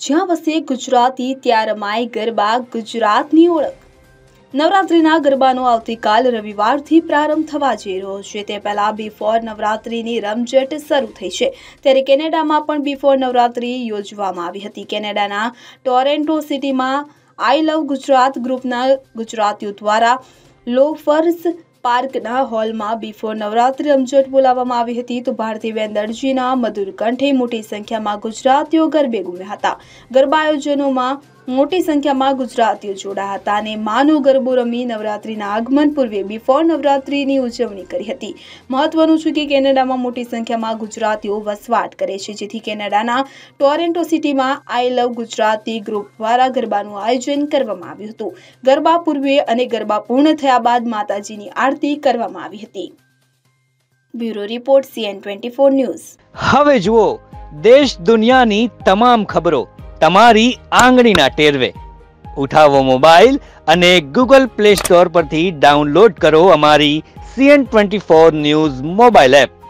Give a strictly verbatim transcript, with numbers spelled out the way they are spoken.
જ્યાં વસે ગુજરાતી ત્યાં રમાય ગરબા ગુજરાતની ઓળખ। નવરાત્રિના ગરબાનો આવતીકાલ રવિવારથી પ્રારંભ થવા જઈ રહ્યો છે। તે પહેલા બિફોર નવરાત્રિની રમઝટ શરૂ થઈ છે, ત્યારે કેનેડામાં પણ બિફોર નવરાત્રિ યોજવામાં આવી હતી। કેનેડાના ટોરેન્ટો સિટીમાં આઈ લવ ગુજરાત ગ્રુપના ગુજરાતીઓ દ્વારા લોફર્સ પાર્કના હોલમાં બિફોર નવરાત્રિ રમઝટ બોલાવવામાં આવી હતી। તો ભારતીબેન દરજીના મધુર કંઠે મોટી સંખ્યામાં ગુજરાતીઓ ગરબે ઘૂમ્યા હતા। ગરબા આયોજનોમાં મોટી સંખ્યામાં ગુજરાતીઓ જોડાયા હતા અને માનો ગરબો રમી નવરાત્રિના આગમન પૂર્વે બિફોર નવરાત્રિની ઉજવણી કરી હતી। મહત્વનું છે કે કેનેડામાં મોટી સંખ્યામાં ગુજરાતીઓ વસવાટ કરે છે, જેથી કેનેડાના ટોરેન્ટો સિટીમાં આઈ લવ ગુજરાતી ગ્રુપ દ્વારા ગરબાનું આયોજન કરવામાં આવ્યું હતું। ગરબા પૂર્વે અને ગરબા પૂર્ણ થયા બાદ માતાજીની આરતી કરવામાં આવી હતી। Bureau report CN twenty four news. હવે જુઓ દેશ દુનિયાની તમામ ખબરો તમારી આંગળીના ટેરવે। ઉઠાવો મોબાઈલ અને ગૂગલ પ્લે સ્ટોર પરથી ડાઉનલોડ કરો અમારી CN twenty four news mobile app.